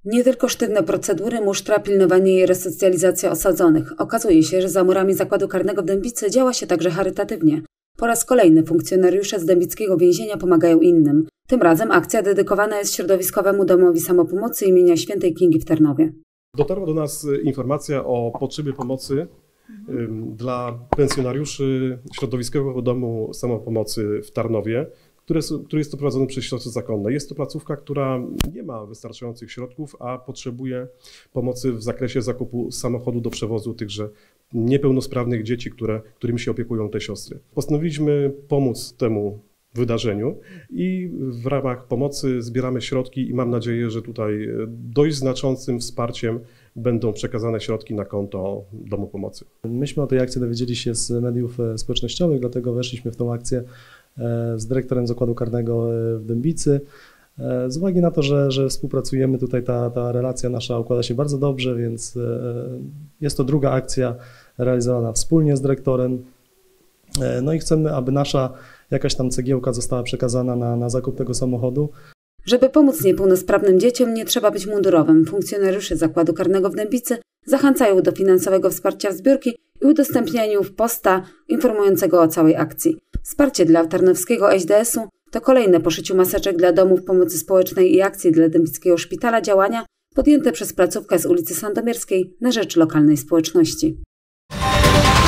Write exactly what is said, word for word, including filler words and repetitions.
Nie tylko sztywne procedury, musztra, pilnowanie i resocjalizacja osadzonych. Okazuje się, że za murami zakładu karnego w Dębicy działa się także charytatywnie. Po raz kolejny funkcjonariusze z dębickiego więzienia pomagają innym. Tym razem akcja dedykowana jest środowiskowemu domowi samopomocy imienia Świętej Kingi w Tarnowie. Dotarła do nas informacja o potrzebie pomocy dla pensjonariuszy Środowiskowego Domu Samopomocy w Tarnowie, który jest, który jest to prowadzony przez siostry zakonne. Jest to placówka, która nie ma wystarczających środków, a potrzebuje pomocy w zakresie zakupu samochodu do przewozu tychże niepełnosprawnych dzieci, które, którymi się opiekują te siostry. Postanowiliśmy pomóc temu wydarzeniu i w ramach pomocy zbieramy środki i mam nadzieję, że tutaj dość znaczącym wsparciem będą przekazane środki na konto Domu Pomocy. Myśmy o tej akcji dowiedzieli się z mediów społecznościowych, dlatego weszliśmy w tą akcję z dyrektorem zakładu karnego w Dębicy. Z uwagi na to, że, że współpracujemy tutaj, ta, ta relacja nasza układa się bardzo dobrze, więc jest to druga akcja realizowana wspólnie z dyrektorem. No i chcemy, aby nasza jakaś tam cegiełka została przekazana na, na zakup tego samochodu. Żeby pomóc niepełnosprawnym dzieciom, nie trzeba być mundurowym. Funkcjonariusze zakładu karnego w Dębicy zachęcają do finansowego wsparcia w zbiórki i udostępnianiu posta informującego o całej akcji. Wsparcie dla tarnowskiego S D S-u to kolejne po szyciu maseczek dla domów pomocy społecznej i akcji dla Dębickiego Szpitala działania podjęte przez placówkę z ulicy Sandomierskiej na rzecz lokalnej społeczności.